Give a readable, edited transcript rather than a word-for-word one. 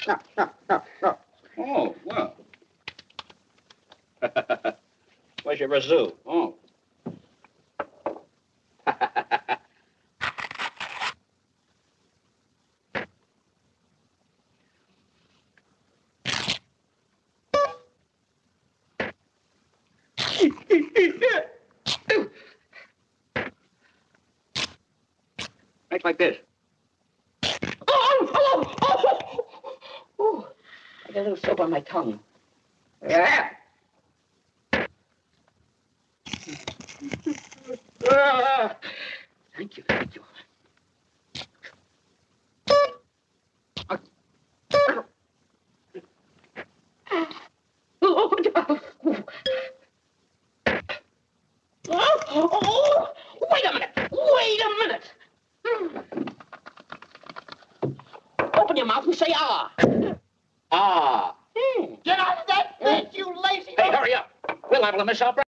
Oh, well. Where's your razoo? Oh. Act like this. Oh, I got a little soap on my tongue. Yeah. Thank you, thank you. Wait a minute! Wait a minute! Open your mouth and say ah. Ah. Get out of that bed, you lazy... Hey, hurry up. We'll have a miss our